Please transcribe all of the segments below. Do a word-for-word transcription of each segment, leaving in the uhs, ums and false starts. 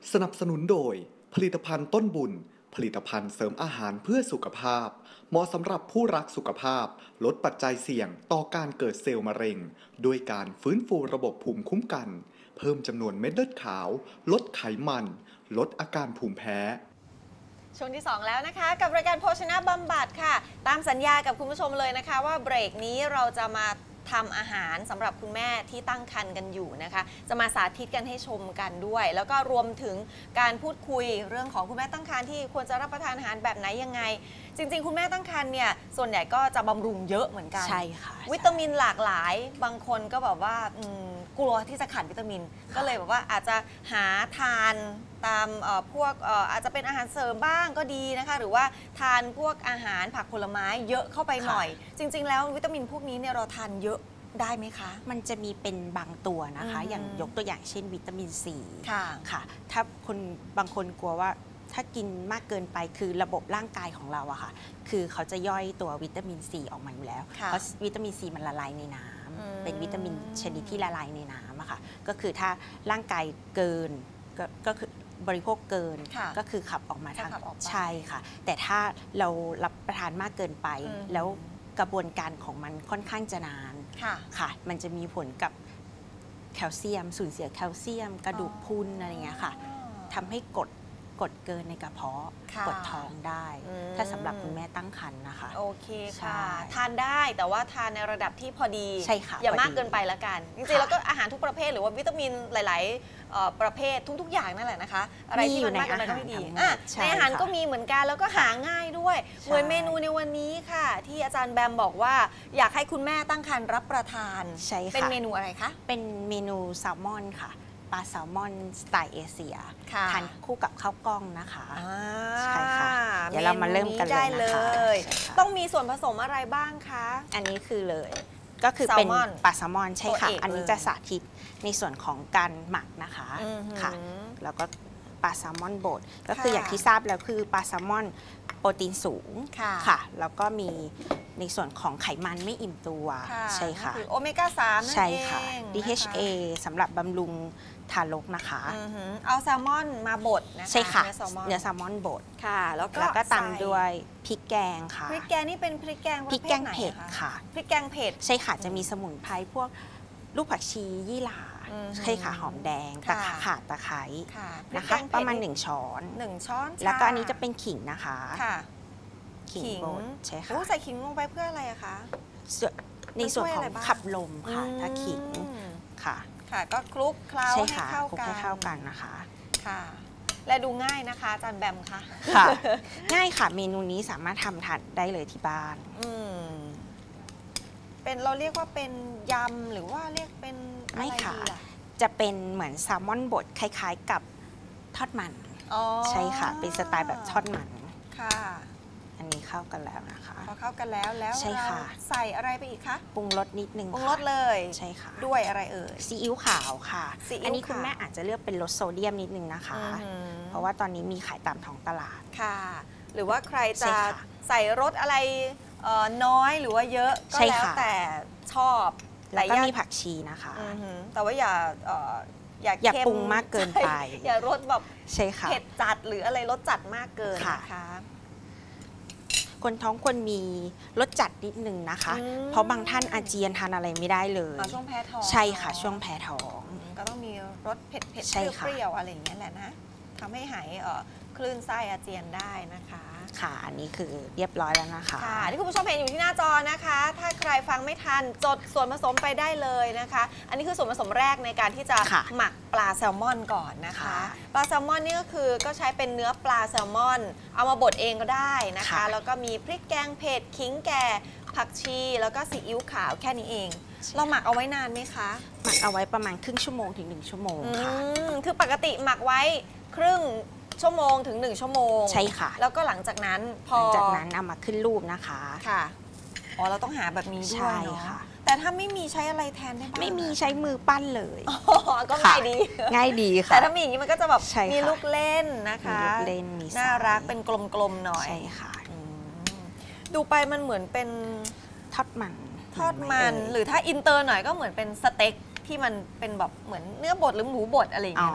สนับสนุนโดยผลิตภัณฑ์ต้นบุญผลิตภัณฑ์เสริมอาหารเพื่อสุขภาพเหมาะสำหรับผู้รักสุขภาพลดปัจจัยเสี่ยงต่อการเกิดเซลล์มะเร็งด้วยการฟื้นฟูระบบภูมิคุ้มกันเพิ่มจำนวนเม็ดเลือดขาวลดไขมันลดอาการภูมิแพ้ช่วงที่สองแล้วนะคะกับรายการโภชนะบำบัดค่ะตามสัญญากับคุณผู้ชมเลยนะคะว่าเบรกนี้เราจะมาทำอาหารสำหรับคุณแม่ที่ตั้งครรภ์กันอยู่นะคะจะมาสาธิตกันให้ชมกันด้วยแล้วก็รวมถึงการพูดคุยเรื่องของคุณแม่ตั้งครรภ์ที่ควรจะรับประทานอาหารแบบไหนยังไงจริงๆคุณแม่ตั้งครรภ์เนี่ยส่วนใหญ่ก็จะบำรุงเยอะเหมือนกันใช่ค่ะวิตามินหลากหลายบางคนก็แบบว่ากลัวที่จะขาดวิตามินก็เลยแบบว่าอาจจะหาทานตามพวกอาจจะเป็นอาหารเสริมบ้างก็ดีนะคะหรือว่าทานพวกอาหารผักผลไม้เยอะเข้าไปหน่อยจริงๆแล้ววิตามินพวกนี้เนี่ยเราทานเยอะได้ไหมคะมันจะมีเป็นบางตัวนะคะอย่างยกตัวอย่างเช่นวิตามินซีค่ะค่ะถ้าคนบางคนกลัวว่าถ้ากินมากเกินไปคือระบบร่างกายของเราอะค่ะคือเขาจะย่อยตัววิตามินซีออกมาอยู่แล้วเพราะวิตามินซีมันละลายในน้ำเป็นวิตามินชนิดที่ละลายในน้ำอะค่ะก็คือถ้าร่างกายเกินก็ก็คือบริโภคเกินก็คือขับออกมาทางใช่ค่ะแต่ถ้าเรารับประทานมากเกินไปแล้วกระบวนการของมันค่อนข้างจะนานค่ะมันจะมีผลกับแคลเซียมสูญเสียแคลเซียมกระดูกพรุนอะไรเงี้ยค่ะทำให้กดกดเกินในกระเพาะกดท้องได้ถ้าสำหรับคุณแม่ตั้งครรภ์นะคะโอเคค่ะทานได้แต่ว่าทานในระดับที่พอดีใช่ค่ะอย่ามากเกินไปละกันจริงๆแล้วก็อาหารทุกประเภทหรือว่าวิตามินหลายๆประเภททุกๆอย่างนั่นแหละนะคะอะไรที่มันมากเกินไปก็ไม่ดีในอาหารก็มีเหมือนกันแล้วก็หาง่ายด้วยเหมือนเมนูในวันนี้ค่ะที่อาจารย์แบมบอกว่าอยากให้คุณแม่ตั้งครรภ์รับประทานเป็นเมนูอะไรคะเป็นเมนูแซลมอนค่ะปลาแซลมอนสไตล์เอเชียทานคู่กับข้าวกล้องนะคะใช่ค่ะเดี๋ยวเรามาเริ่มกันเลยนะคะต้องมีส่วนผสมอะไรบ้างคะอันนี้คือเลยก็คือเป็นปลาแซลมอนใช่ค่ะอันนี้จะสาธิตในส่วนของการหมักนะคะค่ะแล้วก็ปลาแซลมอนบดก็คืออย่างที่ทราบแล้วคือปลาแซลมอนโปรตีนสูงค่ะแล้วก็มีในส่วนของไขมันไม่อิ่มตัวใช่ค่ะโอเมก้าสามใช่ค่ะ ดี เอช เอ สำหรับบำรุงทารกนะคะเอาแซลมอนมาบดนะคะใช่ค่ะเนื้อแซลมอนบดค่ะแล้วก็ตามด้วยพริกแกงค่ะพริกแกงนี่เป็นพริกแกงพริกแกงเผ็ดค่ะพริกแกงเผ็ดใช่ค่ะจะมีสมุนไพรพวกลูกผักชียี่หร่าใช่ค่ะหอมแดงตะข่าตะไคร้นะคะประมาณหนึ่งช้อนหนึ่งช้อนแล้วก็อันนี้จะเป็นขิงนะคะขิงบดใช่ค่ะใส่ขิงลงไปเพื่ออะไรอะคะในส่วนของขับลมค่ะถ้าขิงค่ะค่ะก็คลุกเคล้าให้เข้ากันให้เข้ากันนะคะค่ะและดูง่ายนะคะอาจารย์แบมค่ะค่ะง่ายค่ะเมนูนี้สามารถทำทานได้เลยที่บ้านอืมเป็นเราเรียกว่าเป็นยำหรือว่าเรียกเป็นไม่ค่ะจะเป็นเหมือนแซลมอนบดคล้ายๆกับทอดมันใช่ค่ะเป็นสไตล์แบบทอดมันค่ะอันนี้เข้ากันแล้วนะคะพอเข้ากันแล้วแล้วเราใส่อะไรไปอีกคะปรุงรสนิดนึงปรุงรสเลยใช่ค่ะด้วยอะไรเอ่ยซีอิ๊วขาวค่ะอันนี้คุณแม่อาจจะเลือกเป็นรสโซเดียมนิดนึงนะคะเพราะว่าตอนนี้มีขายตามท้องตลาดค่ะหรือว่าใครจะใส่รสอะไรน้อยหรือว่าเยอะก็แล้วแต่ชอบแล้วก็มีผักชีนะคะแต่ว่าอย่าอย่าอย่าปรุงมากเกินไปอย่ารสแบบใช่ค่ะเผ็ดจัดหรืออะไรรสจัดมากเกินนะคะคนท้องควรมีรสจัดนิดนึงนะคะเพราะบางท่านอาเจียนทานอะไรไม่ได้เลยช่วงแพ้ท้องใช่ค่ะช่วงแพ้ท้องก็ต้องมีรสเผ็ดเผ็ดเปรี้ยวอะไรอย่างเงี้ยแหละนะทำให้หายคลื่นไส้อาเจียนได้นะคะค่ะอันนี้คือเรียบร้อยแล้วนะคะค่ะที่คุณผู้ชมเห็นอยู่ที่หน้าจอนะคะถ้าใครฟังไม่ทันจดส่วนผสมไปได้เลยนะคะอันนี้คือส่วนผสมแรกในการที่จะหมักปลาแซลมอนก่อนนะคะปลาแซลมอนนี่ก็คือก็ใช้เป็นเนื้อปลาแซลมอนเอามาบดเองก็ได้นะคะแล้วก็มีพริกแกงเผ็ดขิงแก่ผักชีแล้วก็ซีอิ๊วขาวแค่นี้เองเราหมักเอาไว้นานไหมคะหมักเอาไว้ประมาณครึ่งชั่วโมงถึงหนึ่งชั่วโมงค่ะคือปกติหมักไว้ครึ่งชั่วโมงถึงหนึ่งชั่วโมงใช่ค่ะแล้วก็หลังจากนั้นพอหลังจากนั้นเอามาขึ้นรูปนะคะค่ะอ๋อเราต้องหาแบบนี้ด้วยเนาะแต่ถ้าไม่มีใช้อะไรแทนได้บ้างไม่มีใช้มือปั้นเลยก็ง่ายดีง่ายดีค่ะแต่ถ้ามีอย่างนี้มันก็จะแบบมีลูกเล่นนะคะมีลูกเล่นมีน่ารักเป็นกลมๆหน่อยใช่ค่ะดูไปมันเหมือนเป็นทอดมันทอดมันหรือถ้าอินเตอร์หน่อยก็เหมือนเป็นสเต็กที่มันเป็นแบบเหมือนเนื้อบดหรือหมูบดอะไรอย่างเงี้ยนะคะ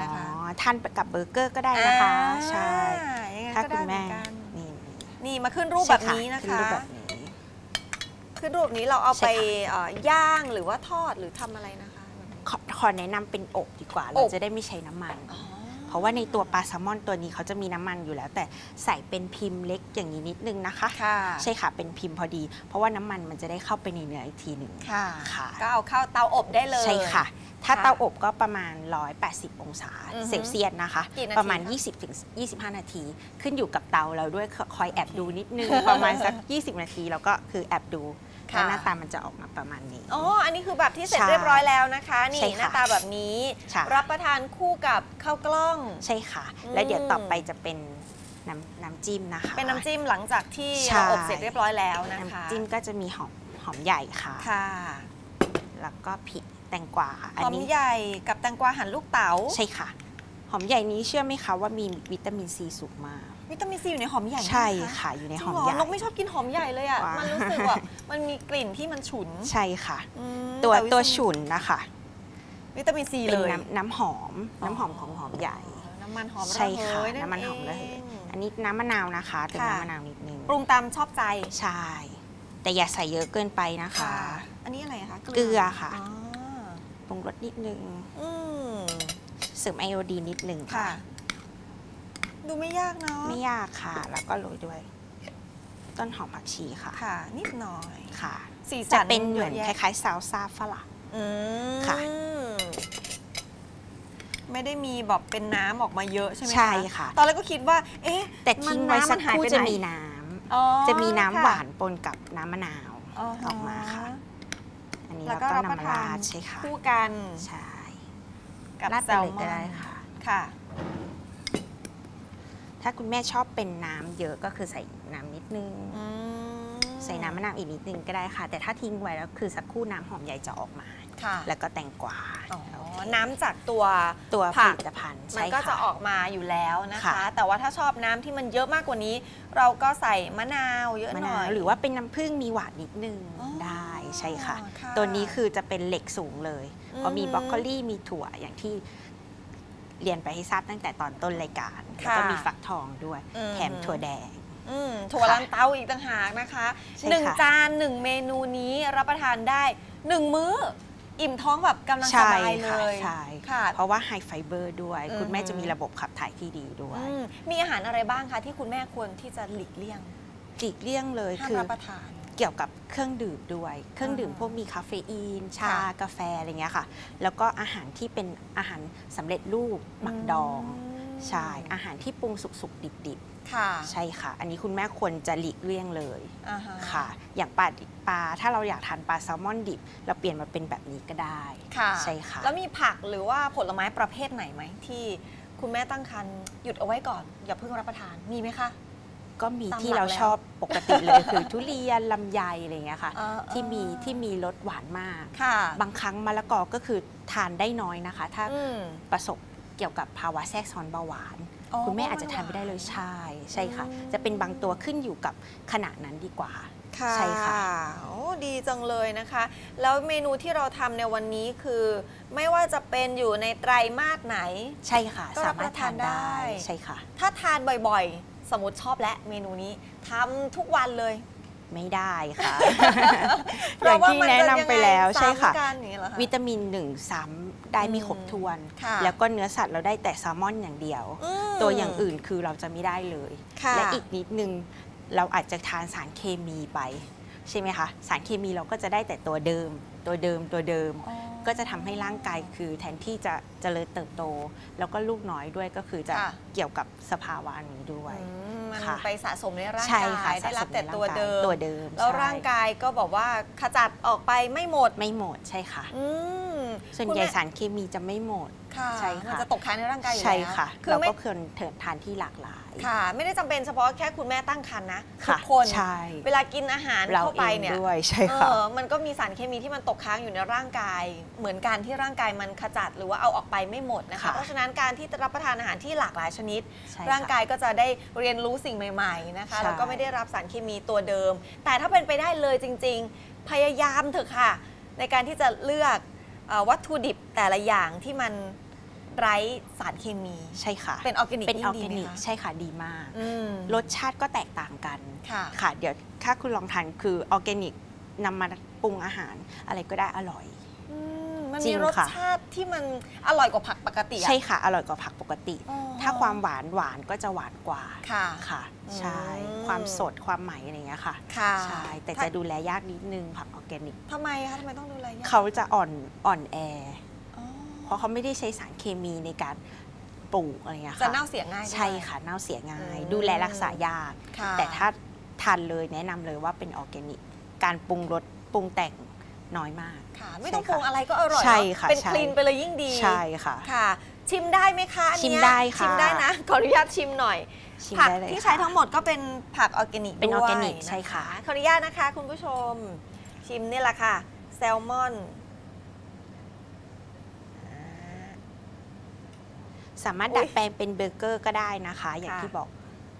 ทานกับเบอร์เกอร์ก็ได้นะคะใช่ถ้าคุณแม่นี่นี่มาขึ้นรูปแบบนี้นะคะขึ้นรูปแบบนี้ขึ้นรูปนี้เราเอาไปย่างหรือว่าทอดหรือทำอะไรนะคะขอแนะนำเป็นอบดีกว่าเราจะได้ไม่ใช้น้ำมันเพราะว่าในตัวปลาแซลมอนตัวนี้เขาจะมีน้ำมันอยู่แล้วแต่ใส่เป็นพิมพ์เล็กอย่างนี้นิดนึงนะคะใช่ค่ะเป็นพิมพ์พอดีเพราะว่าน้ำมันมันจะได้เข้าไปในเนื้ออีกทีหนึ่งค่ะก็เอาเข้าเตาอบได้เลยใช่ค่ะถ้าเตาอบก็ประมาณหนึ่งร้อยแปดสิบองศาเซลเซียสนะคะประมาณ ยี่สิบถึงยี่สิบห้า นาทีขึ้นอยู่กับเตาเราด้วยคอยแอบดูนิดนึงประมาณสักยี่สิบนาทีแล้วก็คือแอบดูแล้วหน้าตามันจะออกมาประมาณนี้อ๋ออันนี้คือแบบที่เสร็จเรียบร้อยแล้วนะคะนี่หน้าตาแบบนี้รับประทานคู่กับข้าวกล้องใช่ค่ะแล้วเดี๋ยวต่อไปจะเป็นน้ำน้ำจิ้มนะคะเป็นน้ำจิ้มหลังจากที่เราอบเสร็จเรียบร้อยแล้วนะคะน้ำจิ้มก็จะมีหอมหอมใหญ่ค่ะค่ะแล้วก็พริกแตงกวาค่ะหอมใหญ่กับแตงกวาหั่นลูกเต๋าใช่ค่ะหอมใหญ่นี้เชื่อไหมคะว่ามีวิตามินซีสูงมากวิตามินซีอยู่ในหอมใหญ่ใช่ค่ะอยู่ในหอมใหญ่นกไม่ชอบกินหอมใหญ่เลยอ่ะมันรู้สึกว่ามันมีกลิ่นที่มันฉุนใช่ค่ะตัวตัวฉุนนะคะวิตามินซีเลยน้ำน้ำหอมน้ำหอมของหอมใหญ่น้ำมันหอมใช่ค่ะน้ำมันหอมระเหยอันนี้น้ำมะนาวนะคะเป็นน้ำมะนาวนิดนึงปรุงตามชอบใจใช่แต่อย่าใส่เยอะเกินไปนะคะอันนี้อะไรคะเกลือค่ะปรุงรสนิดนึงเสริมไอโอดีนนิดนึงค่ะดูไม่ยากเนาะไม่ยากค่ะแล้วก็โรยด้วยต้นหอมผักชีค่ะค่ะนิดหน่อยค่ะสีสันจะเป็นเหมือนคล้ายๆซาลซ่าฝรั่งค่ะไม่ได้มีแบบเป็นน้ำออกมาเยอะใช่ไหมคะใช่ค่ะตอนแรกก็คิดว่าเอ๊ะแต่ทิ้งไว้สักครู่จะมีน้ำจะมีน้ำหวานปนกับน้ำมะนาวออกมาค่ะอันนี้แล้วก็น้ำราดใช่ค่ะคู่กันใช่กับแซลมอนได้ค่ะค่ะถ้าคุณแม่ชอบเป็นน้ำเยอะก็คือใส่น้ำนิดนึงใส่น้ำมะนาวอีกนิดนึงก็ได้ค่ะแต่ถ้าทิ้งไว้แล้วคือสักครู่น้ำหอมใหญ่จะออกมาแล้วก็แตงกวาน้ำจากตัวตัวผลิตภัณฑ์มันก็จะออกมาอยู่แล้วนะคะแต่ว่าถ้าชอบน้ำที่มันเยอะมากกว่านี้ เราก็ใส่มะนาวเยอะหน่อยหรือว่าเป็นน้ำผึ้งมีหวานนิดนึงได้ใช่ค่ะตัวนี้คือจะเป็นเหล็กสูงเลยเพราะมีบรอกโคลีมีถั่วอย่างที่เรียนไปให้ทราบตั้งแต่ตอนต้นรายการแล้วก็มีฟักทองด้วยแถมถั่วแดงถั่วลันเต้าอีกต่างหากนะคะหนึ่งจานหนึ่งเมนูนี้รับประทานได้หนึ่งมื้ออิ่มท้องแบบกำลังสบายเลยใช่ค่ะเพราะว่าไฮไฟเบอร์ด้วยคุณแม่จะมีระบบขับถ่ายที่ดีด้วยมีอาหารอะไรบ้างคะที่คุณแม่ควรที่จะหลีกเลี่ยงหลีกเลี่ยงเลยคือรับประทานเกี่ยวกับเครื่องดื่มด้วยเครื่องดื่มพวกมีคาเฟอีนชากาแฟอะไรเงี้ยค่ะแล้วก็อาหารที่เป็นอาหารสำเร็จรูปหมักดองใช่อาหารที่ปรุงสุกๆดิบๆใช่ค่ะอันนี้คุณแม่ควรจะหลีกเลี่ยงเลยค่ะอย่างปลาปลาถ้าเราอยากทานปลาแซลมอนดิบเราเปลี่ยนมาเป็นแบบนี้ก็ได้ใช่ค่ะแล้วมีผักหรือว่าผลไม้ประเภทไหนไหมที่คุณแม่ตั้งครรภ์หยุดเอาไว้ก่อนอย่าเพิ่งรับประทานมีไหมคะก็มีที่เราชอบปกติเลยคือทุเรียนลำไยอะไรเงี้ยค่ะที่มีที่มีรสหวานมากบางครั้งมะละกอก็คือทานได้น้อยนะคะถ้าประสบเกี่ยวกับภาวะแทรกซ้อนเบาหวานคุณแม่อาจจะทานไม่ได้เลยใช่ใช่ค่ะจะเป็นบางตัวขึ้นอยู่กับขณะนั้นดีกว่าใช่ค่ะโอ้ดีจังเลยนะคะแล้วเมนูที่เราทำในวันนี้คือไม่ว่าจะเป็นอยู่ในไตรมาสไหนใช่ค่ะสามารถทานได้ใช่ค่ะถ้าทานบ่อยๆสมมติชอบและเมนูนี้ทำทุกวันเลยไม่ได้ค่ะอย่างที่แนะนำไปแล้วใช่ค่ะวิตามินหนึ่งซ้ำได้มีครบถ้วนแล้วก็เนื้อสัตว์เราได้แต่แซลมอนอย่างเดียวตัวอย่างอื่นคือเราจะไม่ได้เลยและอีกนิดนึงเราอาจจะทานสารเคมีไปใช่ไหมคะสารเคมีเราก็จะได้แต่ตัวเดิมตัวเดิมตัวเดิมก็จะทำให้ร่างกายคือแทนที่จะเจริญเติบโตแล้วก็ลูกน้อยด้วยก็คือจะเกี่ยวกับสภาวะนี้ด้วยมันไปสะสมในร่างกายได้รับแต่ตัวเดิมตัวเดิมแล้วร่างกายก็บอกว่าขจัดออกไปไม่หมดไม่หมดใช่ค่ะส่วนใหญ่สารเคมีจะไม่หมดใช่ค่ะมันจะตกค้างในร่างกายอยู่แล้วใช่ค่ะเราก็ควรทานที่หลากหลายค่ะไม่ได้จำเป็นเฉพาะแค่คุณแม่ตั้งครรภ์นะทุกคนเวลากินอาหารเข้าไปเนี่ยใช่ค่ะมันก็มีสารเคมีที่มันตกค้างอยู่ในร่างกายเหมือนกันที่ร่างกายมันขจัดหรือว่าเอาออกไปไม่หมดนะคะเพราะฉะนั้นการที่รับประทานอาหารที่หลากหลายชนิดร่างกายก็จะได้เรียนรู้สิ่งใหม่ๆนะคะแล้วก็ไม่ได้รับสารเคมีตัวเดิมแต่ถ้าเป็นไปได้เลยจริงๆพยายามเถอะค่ะในการที่จะเลือกวัตถุดิบแต่ละอย่างที่มันไร้สารเคมีใช่ค่ะเป็นออร์แกนิกเป็นออร์ดีแกไหมนิกคะใช่ค่ะดีมากอืมรสชาติก็แตกต่างกันค่ะค่ะ เดี๋ยวถ้าคุณลองทานคือออร์แกนิกนำมาปรุงอาหารอะไรก็ได้อร่อยอืมมันจริมีงรสค่ะชาติที่มันอร่อยกว่าผักปกติอะใช่ค่ะอร่อยกว่าผักปกติอ๋อถ้าความหวานหวานก็จะหวานกว่าค่ะค่ะ ใช่อืมความสดความใหม่อะไรอย่างเงี้ยค่ะค่ะใช่แต่ถ้าจะดูแลยากนิดนึงผักออร์แกนิกทำไมคะทำไมต้องดูแลยากเขาจะอ่อนอ่อนแออ๋อเพราะเขาไม่ได้ใช้สารเคมีในการปลูกอะไรอย่างเงี้ยค่ะจะเน่าเสียง่ายด้วยใช่ค่ะเน่าเสียง่ายอืมดูแลรักษายากค่ะแต่ถ้าทานเลยแนะนำเลยว่าเป็นออร์แกนิก การปรุงรสปรุงแต่งน้อยมากค่ะ ไม่ต้องใช่ปรุค่ะงอะไรก็อร่อยใช่เนอะค่ะเป็นใช่คลีนไปเลยยิ่งดีใช่ค่ะค่ะ ชิมได้ไหมคะอันเนี้ยชิมได้ค่ะชิมได้นะ ขออนุญาตชิมหน่อยชิมผักได้เลยที่ค่ะใช้ทั้งหมดก็เป็นผักออร์แกนิกเป็นออร์แกนิกด้วยใช่ค่ะขออนุญาตนะคะคุณผู้ชม ชิมนี่แหละค่ะ แซลมอนสามารถอุ๊ยดัดแปลงเป็นเบอร์เกอร์ก็ได้นะคะ อย่างค่ะที่บอก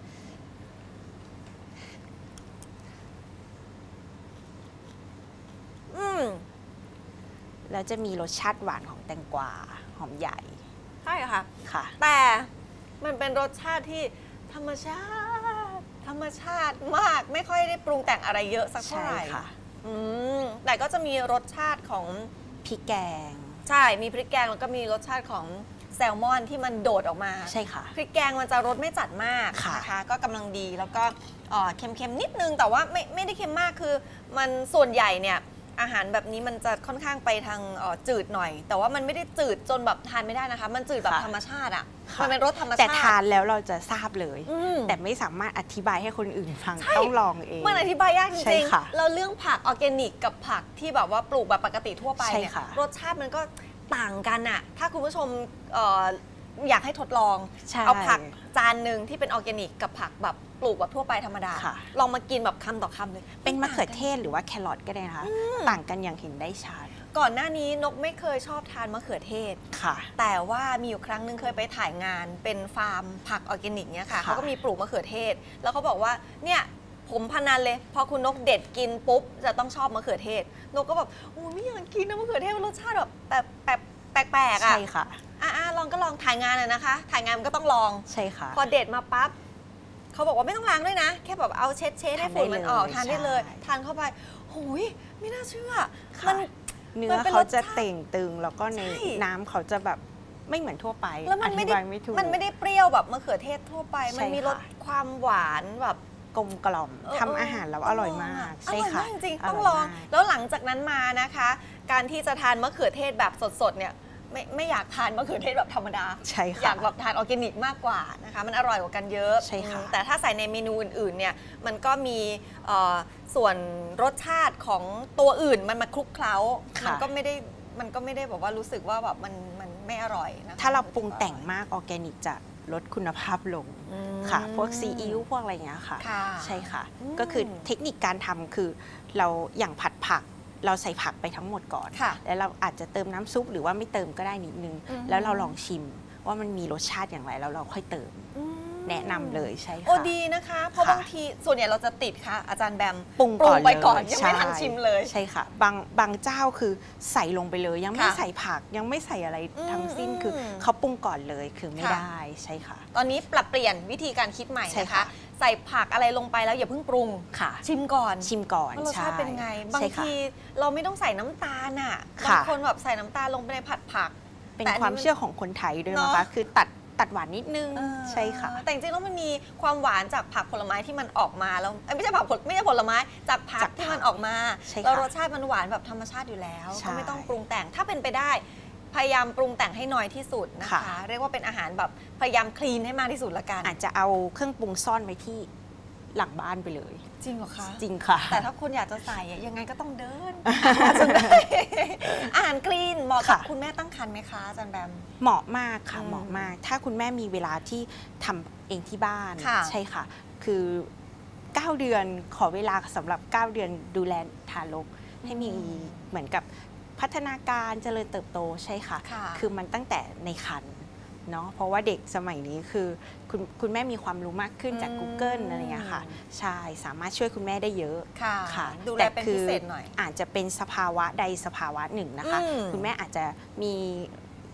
อืมแล้วจะมีรสชาติหวานของแตงกวาหอมใหญ่ใช่ค่ะค่ะแต่มันเป็นรสชาติที่ธรรมชาติ ธรรมชาติมากไม่ค่อยได้ปรุงแต่งอะไรเยอะสักเท่าใช่ไหร่ค่ะอืมแต่ก็จะมีรสชาติของพริกแกงใช่มีพริกแกงแล้วก็มีรสชาติของแซลมอนที่มันโดดออกมาใช่ค่ะพริกแกงมันจะรสไม่จัดมากค่ะนะคะก็กำลังดีแล้วก็เอ่อเค็มๆนิดนึงแต่ว่าไม่ไม่ได้เค็มมากคือมันส่วนใหญ่เนี่ยอาหารแบบนี้มันจะค่อนข้างไปทางเอ่อจืดหน่อย แต่ว่ามันไม่ได้จืดจนแบบทานไม่ได้นะคะ มันจืดแบบค่ะธรรมชาติอ่ะค่ะมันเป็นรสธรรมชาติแต่ทานแล้วเราจะทราบเลยอืมแต่ไม่สามารถอธิบายให้คนอื่นฟังใช่ต้องลองเองมันอธิบายยากจใช่ริงค่ะๆแล้วเรื่องผักออร์แกนิกกับผักที่แบบว่าปลูกแบบปกติทั่วไปเนี่ยใช่ค่ะรสชาติมันก็ต่างกันอะถ้าคุณผู้ชมเอ่ออยากให้ทดลองใช่เอาผักจานหนึ่งที่เป็นออร์แกนิกกับผักแบบปลูกแบบทั่วไปธรรมดาค่ะลองมากินแบบคำต่อคำเลยเป็นมะเขือเทศหรือว่าแครอทก็ได้นะคะ ต่างกันอย่างเห็นได้ชัดก่อนหน้านี้นกไม่เคยชอบทานมะเขือเทศค่ะแต่ว่ามีอยู่ครั้งหนึงเคยไปถ่ายงานเป็นฟาร์มผักออร์แกนิกเนี่ยค่ะค่ะเขาก็มีปลูกมะเขือเทศ แล้วเขาบอกว่าเนี่ยผมพนันเลย พอคุณนกเด็ดกินปุ๊บจะต้องชอบมะเขือเทศ นกก็แบบโอ้ไม่อยากกินนะมะเขือเทศมันรสชาติแบบแบบแบบแปลกๆอ่ะใช่ค่ะอ่ะลองก็ลองถ่ายงานอะนะคะ ถ่ายงานมันก็ต้องลองใช่ค่ะพอเด็ดมาปั๊บเขาบอกว่าไม่ต้องล้างด้วยนะ แค่แบบเอาเช็ดเช็ดให้ฝุ่นมันออกทาทาน นได้ได้เลเลย ยทานเข้าไปโอ้ยไม่น่าเชื่อค่ะมันเนื้มัอนเป็นเขาจะรสชาติเต่งตึงแล้วก็ในใช่น้ำเขาจะแบบไม่เหมือนทั่วไปแล้วมันอไม่ธิได้บายไม่ถูกมันไม่ได้เปรี้ยวแบบมะเขือเทศทั่วไปใช่มันมีรสค่ะความหวานแบบกลมกล่อมเออทำอาหารแล้วอร่อยมากอใช่ร่อยค่ะมากจริงๆร่ยต้องลองมากแล้วหลังจากนั้นมานะคะ การที่จะทานมะเขือเทศแบบสดๆเนี่ยไม่ไม่อยากทานมะเขือเทศแบบธรรมดาใช่ค่ะอยากแบบทานออร์แกนิกมากกว่านะคะมันอร่อยกว่ากันเยอะใช่ค่ะอืมแต่ถ้าใส่ในเมนูอื่นๆเนี่ยมันก็มีเอ่อส่วนรสชาติของตัวอื่นมันมาคลุกเคล้ามันก็ไม่ได้มันก็ไม่ได้แบบว่ารู้สึกว่าแบบมันมันไม่อร่อยนะคะถ้าเราปรุงแต่งมากออร์แกนิกจะลดคุณภาพลงอืมค่ะ พวกซีอิ๊วพวกอะไรอย่างเงี้ยค่ะค่ะใช่ค่ะอืมก็คือเทคนิคการทำคือเราอย่างผัดผักเราใส่ผักไปทั้งหมดก่อนค่ะแล้วเราอาจจะเติมน้ำซุปหรือว่าไม่เติมก็ได้นิดนึงอืมแล้วเราลองชิมว่ามันมีรสชาติอย่างไรแล้วเราค่อยเติมอืมแนะนำเลยใช่ค่ะโอ้ดีนะคะ เพราะค่ะบางทีส่วนใหญ่เราจะติดค่ะ อาจารย์แบมปรุงก่อนไปก่อนเลยยังไม่ทันใช่ชิมเลยใช่ค่ะ บางบางเจ้าคือใส่ลงไปเลย ยังไม่ค่ะใส่ผักยังไม่ใส่อะไรอืมทั้งสิ้นอืมคือเขาปรุงก่อนเลยคือไม่ค่ะได้ใช่ค่ะตอนนี้ปรับเปลี่ยนวิธีการคิดใหม่ใช่นะคะค่ะใส่ผักอะไรลงไปแล้วอย่าเพิ่งปรุงค่ะชิมก่อนชิมก่อนว่ารสใช่ชาติเป็นไง บางใช่ค่ะทีเราไม่ต้องใส่น้ำตาลอ่ะค่ะบางคนแบบใส่น้ำตาลลงไปในผัดผักเป็นแต่อันนี้ความเชื่อของคนไทยด้วยเนนะอะคะ คือตัดตัดหวานนิดนึงเออใช่ค่ะแต่จริงๆแล้วมันมีความหวานจากผักผลไม้ที่มันออกมาแล้วเอ้ยไม่ใช่ผักผลไม่ใช่ผลไม้จากผักจากผักที่มันออกมาใช่ค่ะแล้วรสชาติมันหวานแบบธรรมชาติอยู่แล้วใช่ก็ไม่ต้องปรุงแต่งถ้าเป็นไปได้ พยายามปรุงแต่งให้น้อยที่สุดนะคะค่ะเรียกว่าเป็นอาหารแบบพยายามคลีนให้มากที่สุดละกันอาจจะเอาเครื่องปรุงซ่อนไว้ที่หลังบ้านไปเลยจริงเหรอคะจริงค่ะแต่ถ้าคุณอยากจะใส่อะยังไงก็ต้องเดิน จนได้ อาหารคลีนเหมาะกับค่ะคุณแม่ตั้งครรภ์ไหมคะอาจารย์แบมเหมาะมากค่ะอืมเหมาะมาก ถ้าคุณแม่มีเวลาที่ทำเองที่บ้านค่ะใช่ค่ะ คือเก้าเดือนขอเวลาสำหรับเก้าเดือนดูแลทารกให้มีเหมือนกับพัฒนาการเจริญเติบโตใช่ค่ะค่ะคือมันตั้งแต่ในครรภ์เนาะเพราะว่าเด็กสมัยนี้คือคุณคุณแม่มีความรู้มากขึ้นจากอืม Google อะไรอย่างเงี้ยค่ะใช่สามารถช่วยคุณแม่ได้เยอะค่ะค่ะดูแลแต่เป็นคืพิเศษหน่อยอาจจะเป็นสภาวะใดสภาวะหนึ่งนะคะอืมคุณแม่อาจจะมี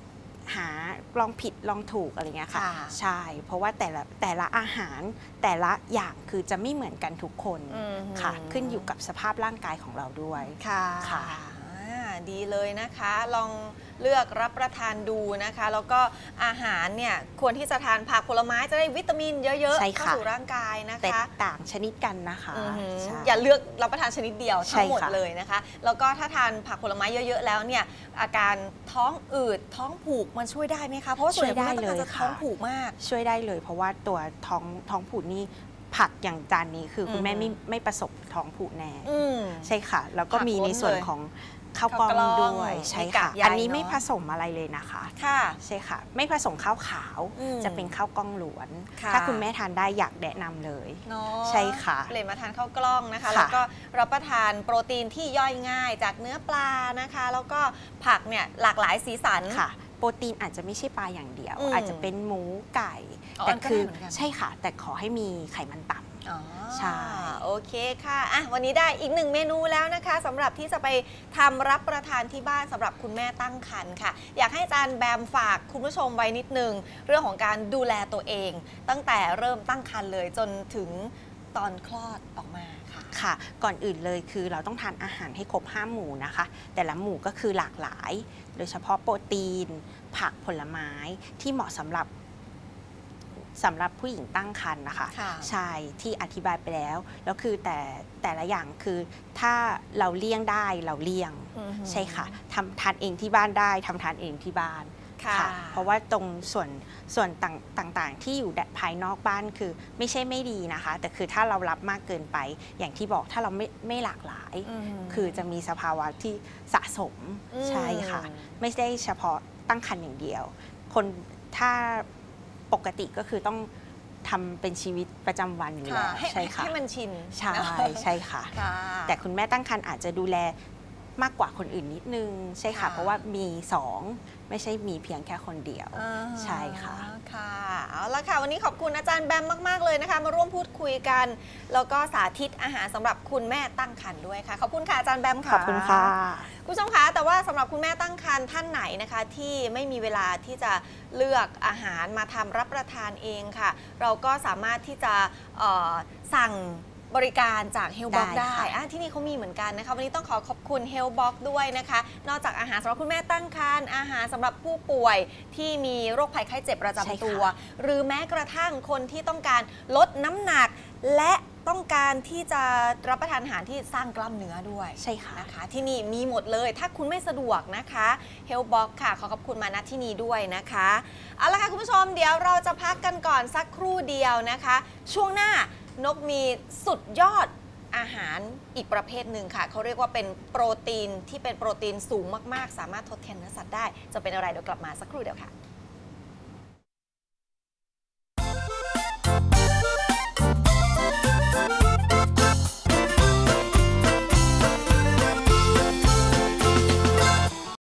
หาลองผิดลองถูกอะไรเงี้ยค่ะค่ะใช่เพราะว่าแต่ละแต่ละอาหารแต่ละอย่างคือจะไม่เหมือนกันทุกคนอืมค่ะขึ้นอยู่กับสภาพร่างกายของเราด้วยค่ะค่ะอ่าดีเลยนะคะ ลองเลือกรับประทานดูนะคะ แล้วก็อาหารเนี่ยควรที่จะทานผักผลไม้จะได้วิตามินเยอะใช่ๆเข้าค่ะสู่ร่างกายนะแต่คะต่างชนิดกันนะคะอือหือใช่อย่าเลือกรับประทานชนิดเดียวใช่ทั้งหมดค่ะเลยนะคะ แล้วก็ถ้าทานผักผลไม้เยอะๆแล้วเนี่ยอาการท้องอืดท้องผูกมันช่วยได้ไหมคะเพราะว่าส่วนใหญ่คุณแม่ต้องการจะท้องผูกมากช่วยได้เลย เพราะว่าตัวท้องท้องผูกนี่ผักอย่างจานนี้คือคุณแม่อือหืไม่อไม่ประสบท้องผูกแน่อืมใช่ค่ะ แล้วก็ผักมีในล้นส่วนเลยของข้าวกล้องข้าวกล้องด้วยใช่มีกาค่ะกใยอันนี้เนอะไม่ผสมอะไรเลยนะคะค่ะใช่ค่ะ ไม่ผสมข้าวขาวอืมจะเป็นข้าวกล้องล้วนค่ะถ้าคุณแม่ทานได้อยากแนะนำเลยเนาะใช่ค่ะเปลี่ยนมาทานข้าวกล้องนะคะค่ะแล้วก็รับประทานโปรตีนที่ย่อยง่ายจากเนื้อปลานะคะ แล้วก็ผักเนี่ยหลากหลายสีสันค่ะ โปรตีนอาจจะไม่ใช่ปลาอย่างเดียวอืมอาจจะเป็นหมูไก่อ๋อแต่อันก็คือได้เหมือนกันใช่ค่ะ แต่ขอให้มีไขมันต่ำอ๋อใช่โอเคค่ะอ่ะ วันนี้ได้อีกหนึ่งเมนูแล้วนะคะสำหรับที่จะไปทำรับประทานที่บ้านสำหรับคุณแม่ตั้งครรภ์ค่ะ อยากให้อาจารย์แบมฝากคุณผู้ชมไว้นิดนึงเรื่องของการดูแลตัวเอง ตั้งแต่เริ่มตั้งครรภ์เลยจนถึงตอนคลอดออกมาค่ะค่ะ ก่อนอื่นเลยคือเราต้องทานอาหารให้ครบห้าหมู่นะคะ แต่ละหมู่ก็คือหลากหลาย โดยเฉพาะโปรตีน ผักผลไม้ที่เหมาะสำหรับสำหรับผู้หญิงตั้งครรภ์นะคะค่ะใช่ที่อธิบายไปแล้ว แล้วคือแต่แต่ละอย่างคือถ้าเราเลี่ยงได้เราเลี่ยงอือหือใช่ค่ะทำทานเองที่บ้านได้ทำทานเองที่บ้านค่ะเพราะว่าตรงส่วนส่วนต่างต่างๆ ที่อยู่ภายนอกบ้านคือไม่ใช่ไม่ดีนะคะ แต่คือถ้าเรารับมากเกินไป อย่างที่บอกถ้าเราไม่ไม่หลากหลายอืมคือจะมีสภาวะที่สะสมอืมใช่ค่ะ ไม่ได้เฉพาะตั้งครรภ์อย่างเดียว คนถ้าปกติก็คือต้องทำเป็นชีวิตประจำวันอยู่ค่ะแล้วให้ใช่ค่ะให้มันชินใช่นะใช่ค่ะค่ะแต่คุณแม่ตั้งครรภ์อาจจะดูแลมากกว่าคนอื่นนิดนึงใช่ค่ะค่ะเพราะว่ามีสองไม่ใช่มีเพียงแค่คนเดียวอ่าใช่ค่ะค่ะ เอาละค่ะ วันนี้ขอบคุณอาจารย์แบมมาก ๆ เลยนะคะ มาร่วมพูดคุยกัน แล้วก็สาธิตอาหารสำหรับคุณแม่ตั้งครรภ์ด้วยค่ะ ขอบคุณค่ะอาจารย์แบมค่ะขอบคุณค่ะคุณผู้ชมคะแต่ว่าสำหรับคุณแม่ตั้งครรภ์ท่านไหนนะคะ ที่ไม่มีเวลาที่จะเลือกอาหารมาทำรับประทานเองค่ะ เราก็สามารถที่จะเอ่อสั่งบริการจาก Healthbox ได้ได้ค่ะอ่ะที่นี่เขามีเหมือนกันนะคะ วันนี้ต้องขอขอบคุณ Healthbox ด้วยนะคะ นอกจากอาหารสำหรับคุณแม่ตั้งครรภ์อาหารสำหรับผู้ป่วยที่มีโรคภัยไข้เจ็บประใช่จำค่ะตัว หรือแม้กระทั่งคนที่ต้องการลดน้ำหนัก และต้องการที่จะรับประทานอาหารที่สร้างกล้ามเนื้อด้วยใช่ค่ะนะคะ ที่นี่มีหมดเลยถ้าคุณไม่สะดวกนะคะ Healthbox ค่ะขอขอบคุณมาณที่นี้ด้วยนะคะเอาละค่ะคุณผู้ชมเดี๋ยวเราจะพักกันก่อนสักครู่เดียวนะคะ ช่วงหน้านกมีสุดยอดอาหารอีกประเภทหนึ่งค่ะเขาเรียกว่าเป็นโปรตีนที่เป็นโปรตีนสูงมากๆ สามารถทดแทนเนื้อสัตว์ได้จะเป็นอะไรเดี๋ยวกลับมาสักครู่เดียวค่ะ